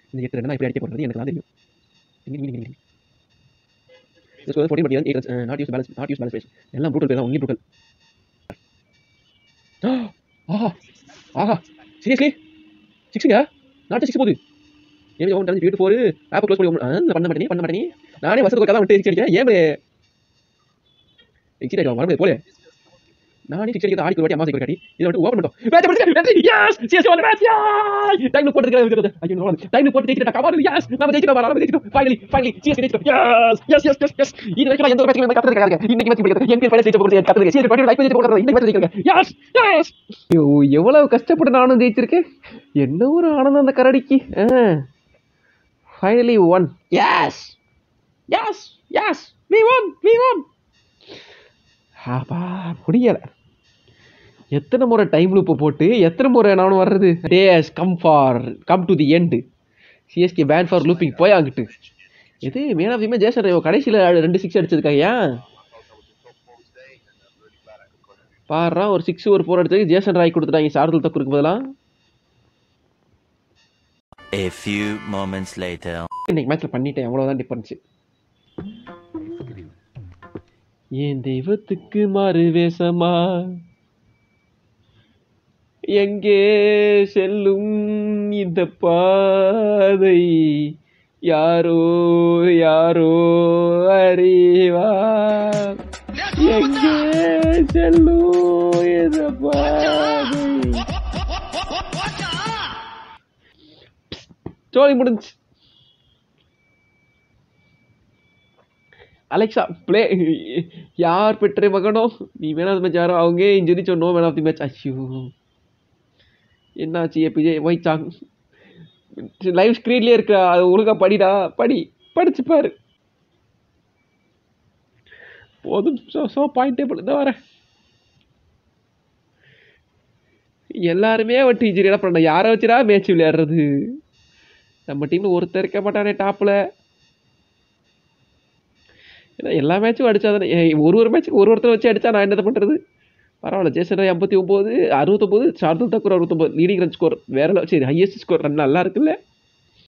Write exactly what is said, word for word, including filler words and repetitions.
இந்த எட்டு ரன் எப்படி அடிக்க போகிறது எனக்கு தான் தெரியும். fourteen but eight runs, uh, not use balance, not use balance space. எல்லாம் brutal பேர் தான், only brutal. ஆஹா ஆஹா சீரியஸ்லி சிக்ஸுங்க, நாட் சிக்ஸ் போகுது. ஏன் ஒன் டன் வீட்டு போர் ஆப் க்ளோஸ் பண்ணி பண்ண மாட்டேனி பண்ண மாட்டேனி நானே வருஷத்துக்கு ஒரு கதை வந்துட்டு சிக்ஸ் அடிக்கிறேன். ஏன் எக்ஸிட் ஆகிடும் வரது போல நானே சிக்ஸ் அடிக்கிறது ஆடிக்கு ஒரு வாட்டி அம்மா சைக்கிள் காட்டி இதை வந்து ஓப்பன் பண்ணிட்டோம். மேட்ச் முடிச்சு எஸ் சிஎஸ்கே வந்து மேட்ச் டைம் போட்டுருக்கு. ஐயோ டைம் போட்டு ஜெயிச்சிட்டா கமான் எஸ் நாம ஜெயிச்சிட்டோம் நாம ஜெயிச்சிட்டோம் ஃபைனலி ஃபைனலி சிஎஸ்கே ஜெயிச்சிட்டோம் எஸ் எஸ் எஸ் எஸ் இது வரைக்கும் எந்த மேட்ச்ல கத்துறது கிடையாது. இன்னைக்கு மேட்ச் முடியாது எங்க ஃபைனல் ஜெயிச்ச போறது கத்துறது சிஎஸ்கே பாட்டி லைஃப் ஜெயிச்ச போறது இன்னைக்கு மேட்ச் ஜெயிச்சிருக்காங்க எஸ் எஸ். ஐயோ எவ்வளவு கஷ்டப்பட்டு நானும் ஜெயிச்சிருக்கேன். என்ன ஒரு ஆனந்தம் அந்த கரடிக்கு. Finally won yes yes yes we won we won. ஆபா முடியல. எத்தனை முறை டைம் லூப் போட்டு எத்தனை முறை நானும் வர்றது. Days come for come to the end. CSK fan for looping போய் ஆகிட்டு. எது man of the match Jason Roy கடைசியில் ரெண்டு சிக்ஸ் அடிச்சதுக்காக ஏன் பாடுறா ஒரு சிக்ஸ் ஒரு ஃபோர் அடிச்சதுக்கு ஜேசன் ராய் கொடுத்துட்டாங்க சார்துல் தக்கூருக்கு பதிலாக. A few moments later. இன்னைக்கு மேட்ச்ல பண்ணிட்டேன் அவ்வளவுதான் டிஃபரன்ஸ். என் தெய்வத்துக்கு மாறு வேஷமா எங்கே செல்லும் இந்த பாதை யாரோ யாரோ அறிவா எங்கே செல்லும் இந்த பாதை. ஸ்டோரி முடிஞ்சு. அலெக்சா பிளே யார் பெற்ற மகனோ நீ மேன் ஆஃப் தி மேட்ச் யாரோ அவங்க இன்ஜுரி சொன்னோம் மேன் ஆஃப் தி மேட்ச். ஐயோ என்னாச்சு ஏபிஜே ஒய் சாங் லைவ் ஸ்க்ரீன்லேயே இருக்க அது ஒழுங்கா படிடா படி படிச்சு பாரு போதும். ஸோ ஸோ பாயிண்ட் டேபிள் தான் வரேன். எல்லாருமே வட்டி இன்ஜுரி என்ன பண்ண யாரை வச்சுடா மேட்ச் விளையாடுறது. நம்ம டீமில் ஒருத்தர் இருக்க மாட்டானே டாப்பில். ஏன்னா எல்லா மேட்சும் அடித்தா தானே ஒரு ஒரு மேட்ச்சுக்கு ஒரு ஒருத்தர் வச்சு அடித்தா நான் என்ன பண்ணுறது. பரவாயில்ல ஜேசன் ராய் ஐம்பத்தி ஒம்பது அறுபத்தொம்போது சார்துல் தக்கூர் அறுபத்தொம்போது லீடிங் ரன் ஸ்கோர் வேற. சரி ஹையஸ்ட் ஸ்கோர் ரன் நல்லா இருக்குல்ல.